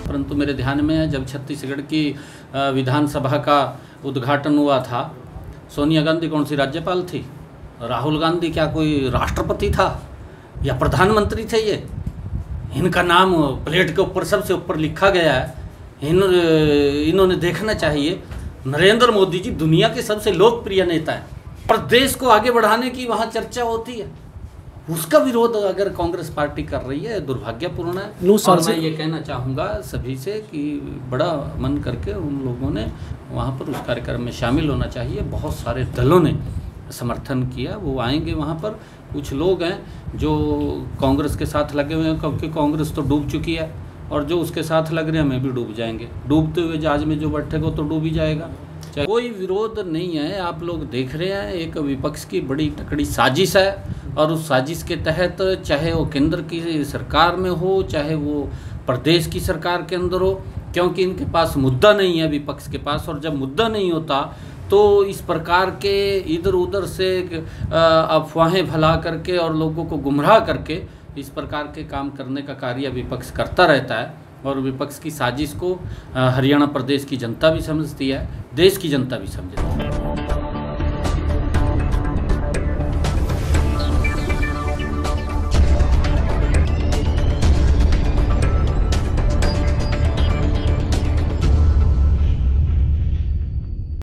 परंतु मेरे ध्यान में है जब छत्तीसगढ़ की विधानसभा का उद्घाटन हुआ था, सोनिया गांधी कौन सी राज्यपाल थी, राहुल गांधी क्या कोई राष्ट्रपति था या प्रधानमंत्री थे? ये इनका नाम प्लेट के ऊपर सबसे ऊपर लिखा गया है। इन्होंने देखना चाहिए, नरेंद्र मोदी जी दुनिया के सबसे लोकप्रिय नेता है, पर देश को आगे बढ़ाने की वहाँ चर्चा होती है, उसका विरोध अगर कांग्रेस पार्टी कर रही है, दुर्भाग्यपूर्ण है। और मैं ये कहना चाहूँगा सभी से कि बड़ा मन करके उन लोगों ने वहाँ पर उस कार्यक्रम में शामिल होना चाहिए। बहुत सारे दलों ने समर्थन किया, वो आएंगे वहाँ पर। कुछ लोग हैं जो कांग्रेस के साथ लगे हुए हैं, क्योंकि कांग्रेस तो डूब चुकी है, और जो उसके साथ लग रहे हैं मैं भी डूब जाएंगे। डूबते हुए जहाज में जो बैठेगा तो डूब ही जाएगा। कोई विरोध नहीं है, आप लोग देख रहे हैं एक विपक्ष की बड़ी तकड़ी साजिश है, और उस साजिश के तहत चाहे वो केंद्र की सरकार में हो, चाहे वो प्रदेश की सरकार के अंदर हो, क्योंकि इनके पास मुद्दा नहीं है विपक्ष के पास। और जब मुद्दा नहीं होता तो इस प्रकार के इधर उधर से अफवाहें फैला करके और लोगों को गुमराह करके इस प्रकार के काम करने का कार्य विपक्ष करता रहता है। और विपक्ष की साजिश को हरियाणा प्रदेश की जनता भी समझती है, देश की जनता भी समझती है।